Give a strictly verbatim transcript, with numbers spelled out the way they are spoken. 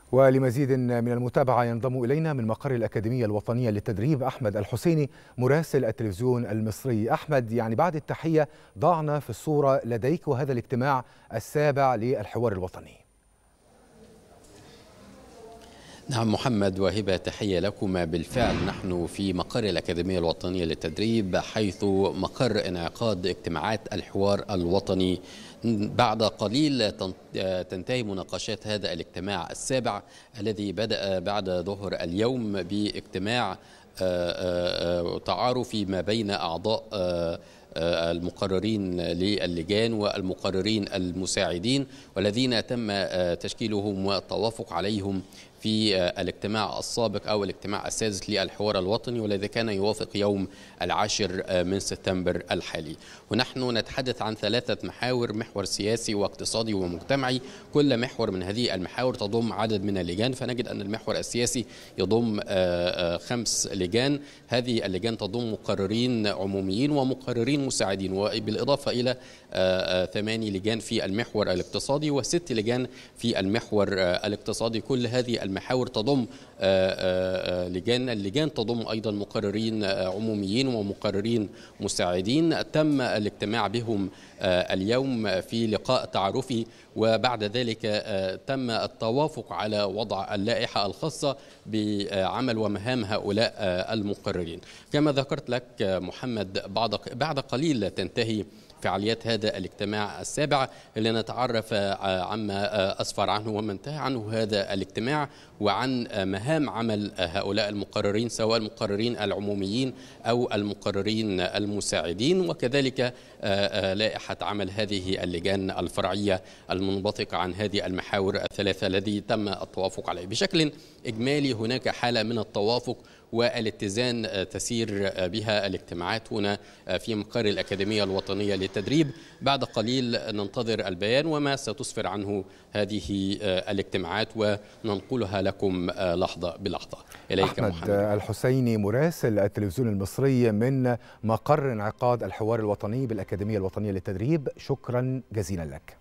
ولمزيد من المتابعة ينضم إلينا من مقر الأكاديمية الوطنية للتدريب أحمد الحسيني مراسل التلفزيون المصري. أحمد، يعني بعد التحية ضعنا في الصورة لديك وهذا الاجتماع السابع للحوار الوطني. نعم محمد وهبة، تحية لكما. بالفعل نحن في مقر الأكاديمية الوطنية للتدريب، حيث مقر انعقاد اجتماعات الحوار الوطني. بعد قليل تنتهي مناقشات هذا الاجتماع السابع الذي بدأ بعد ظهر اليوم باجتماع تعارفي ما بين أعضاء المقررين للجان والمقررين المساعدين، والذين تم تشكيلهم والتوافق عليهم في الاجتماع السابق أو الاجتماع السادس للحوار الوطني، والذي كان يوافق يوم العاشر من سبتمبر الحالي. ونحن نتحدث عن ثلاثة محاور: محور سياسي واقتصادي ومجتمعي. كل محور من هذه المحاور تضم عدد من اللجان، فنجد أن المحور السياسي يضم خمس لجان. هذه اللجان تضم مقررين عموميين ومقررين مساعدين، وبالإضافة إلى ثماني لجان في المحور الاقتصادي وست لجان في المحور الاقتصادي. كل هذه المحاور تضم لجان اللجان تضم أيضا مقررين عموميين ومقررين مساعدين. تم الاجتماع بهم اليوم في لقاء تعارفي، وبعد ذلك تم التوافق على وضع اللائحة الخاصة بعمل ومهام هؤلاء المقررين. كما ذكرت لك محمد، بعد قليل تنتهي فعاليات هذا الاجتماع السابع اللي نتعرف عما أسفر عنه وما انتهى عنه هذا الاجتماع، وعن مهام عمل هؤلاء المقررين، سواء المقررين العموميين أو المقررين المساعدين، وكذلك لائحة عمل هذه اللجان الفرعية المنبثقة عن هذه المحاور الثلاثة الذي تم التوافق عليه. بشكل إجمالي هناك حالة من التوافق والاتزان تسير بها الاجتماعات هنا في مقر الأكاديمية الوطنية للتدريب. بعد قليل ننتظر البيان وما ستسفر عنه هذه الاجتماعات وننقلها لكم لحظة بلحظة. إليك أحمد محمد الحسيني مراسل التلفزيون المصري من مقر انعقاد الحوار الوطني بالأكاديمية الوطنية للتدريب، شكرا جزيلا لك.